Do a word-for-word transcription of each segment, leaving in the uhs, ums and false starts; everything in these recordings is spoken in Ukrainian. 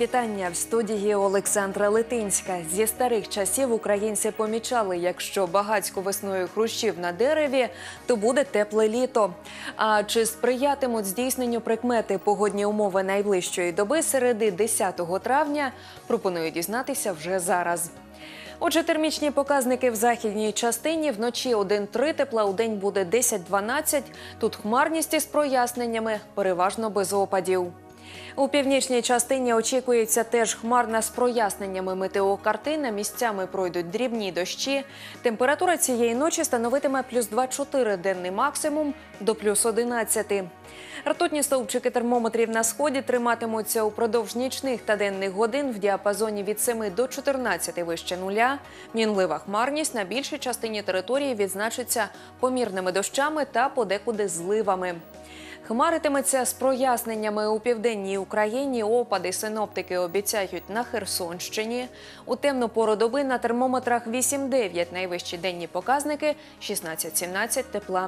вітання! В студії Олександра Литинська. Зі старих часів українці помічали, якщо багацько весною хрущів на дереві, то буде тепле літо. А чи сприятимуть здійсненню прикмети погодні умови найближчої доби середи десятого травня, пропоную дізнатися вже зараз. Отже, термічні показники в західній частині вночі один-три тепла, удень буде десять-дванадцять. Тут хмарність із проясненнями, переважно без опадів. У північній частині очікується теж хмарна з проясненнями метеокартина, місцями пройдуть дрібні дощі. Температура цієї ночі становитиме плюс два-чотири денний максимум до плюс одинадцяти. Ртутні стовпчики термометрів на сході триматимуться упродовж нічних та денних годин в діапазоні від семи до чотирнадцяти вище нуля. Мінлива хмарність на більшій частині території відзначиться помірними дощами та подекуди зливами. Хмаритиметься з проясненнями у південній Україні. Опади синоптики обіцяють на Херсонщині. У темну пору доби на термометрах вісім-дев'ять, найвищі денні показники шістнадцять-сімнадцять тепла.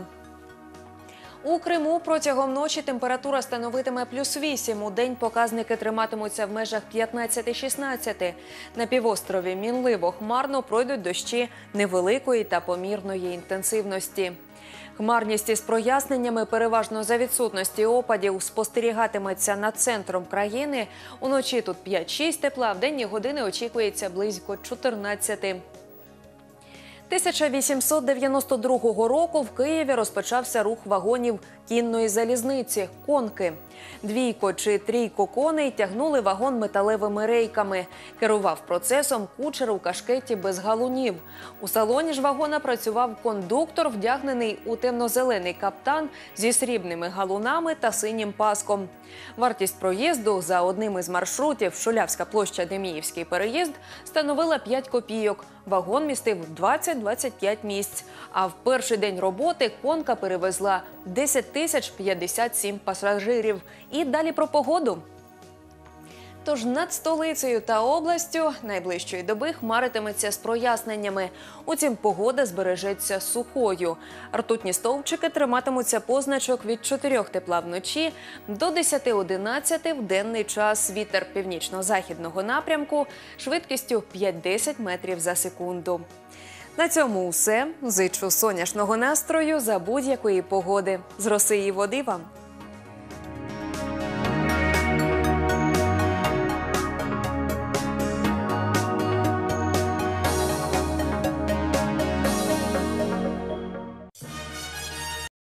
У Криму протягом ночі температура становитиме плюс вісім. У день показники триматимуться в межах п'ятнадцяти-шістнадцяти. На півострові мінливо хмарно пройдуть дощі невеликої та помірної інтенсивності. Хмарність із проясненнями переважно за відсутності опадів спостерігатиметься над центром країни. Уночі тут п'ять-шість тепла, в денні години очікується близько чотирнадцяти. тисяча вісімсот дев'яносто другого року в Києві розпочався рух вагонів кінної залізниці – конки. Двійко чи трійко коней тягнули вагон металевими рейками. Керував процесом кучер у кашкеті без галунів. У салоні ж вагона працював кондуктор, вдягнений у темно-зелений каптан зі срібними галунами та синім паском. Вартість проїзду за одним із маршрутів Шулявська площа – Деміївський переїзд становила п'ять копійок. Вагон містив двадцять-двадцять п'ять місць. А в перший день роботи конка перевезла десять тисяч п'ятдесят сім пасажирів. І далі про погоду. Тож над столицею та областю найближчої доби хмаритиметься з проясненнями. Утім, погода збережеться сухою. Ртутні стовпчики триматимуться позначок від чотирьох тепла вночі до десяти-одинадцяти в денний час. Вітер північно-західного напрямку швидкістю п'ять-десять метрів за секунду. На цьому все. Зичу сонячного настрою за будь-якої погоди. З роси і води вам!